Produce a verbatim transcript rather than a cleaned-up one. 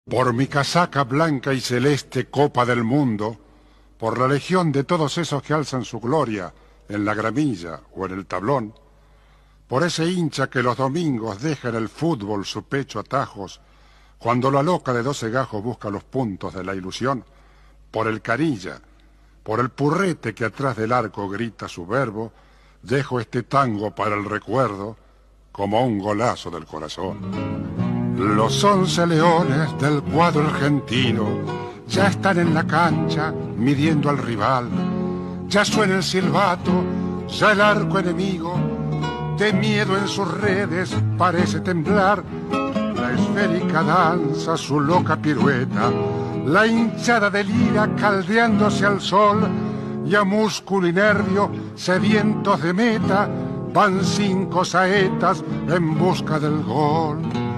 Por mi casaca blanca y celeste copa del mundo, por la legión de todos esos que alzan su gloria en la gramilla o en el tablón, por ese hincha que los domingos deja en el fútbol su pecho a tajos, cuando la loca de doce gajos busca los puntos de la ilusión, por el Canilla, por el purrete que atrás del arco grita su verbo, dejo este tango para el recuerdo como un golazo del corazón. Los once leones del cuadro argentino ya están en la cancha midiendo al rival. Ya suena el silbato, ya el arco enemigo de miedo en sus redes parece temblar. La esférica danza su loca pirueta, la hinchada delira caldeándose al sol, y a músculo y nervio sedientos de meta van cinco saetas en busca del gol.